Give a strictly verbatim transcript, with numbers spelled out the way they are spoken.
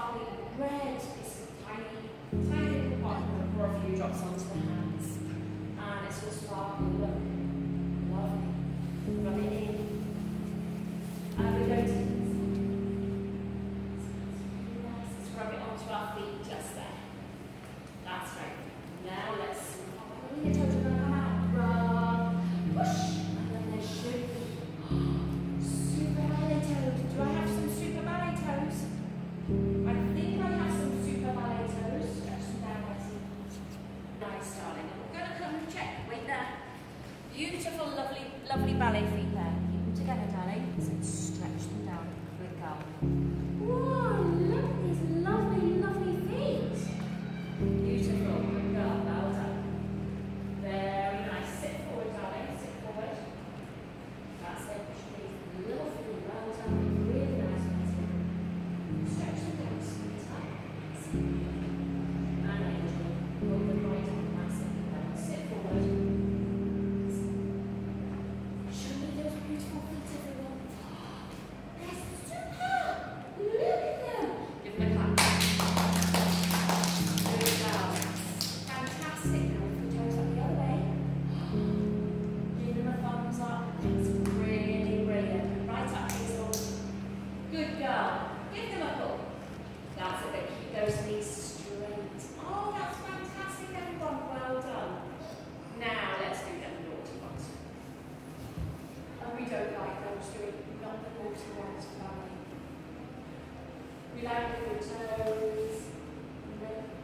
sparkly red. It's tiny, tiny little pot. I'm going to pour a few drops onto the hands. And it's all sparkly. Look. Lovely. Rub it in. And we're going to let's rub it onto our feet just there. That's right. Now let's your toes are going to come out. Rub. Push. And then there should be super ballet toes. Do I have some super ballet toes? I think I have some super ballet toes. Stretch them down, I see. Nice, darling. And we're going to come and check. Wait there. Beautiful, lovely, lovely ballet feet there. Keep them together, darling. So stretch them down. Good girl. Whoa, look at these lovely, lovely feet. Beautiful. Good girl. Well done. Very nice. Sit forward, darling. Sit forward. That's it. Lovely. Well done. Really nice. Stretch them down. Sweetheart. And angel. Roll them right up. That's it. Sit forward. Show me those beautiful feet, everyone. They're superb. Look at them. Give them a clap. Good job. Fantastic. Now with the toes up the other way. Give them a thumbs up. That's really brilliant. Right up, Hazel. Good girl. Give them a pull. That's it. Keep those knees straight. Oh, that's fantastic, everyone. Well done. Now let's do them naughty ones. And we don't like those, do we? Not the naughty ones, family. We like the good toes.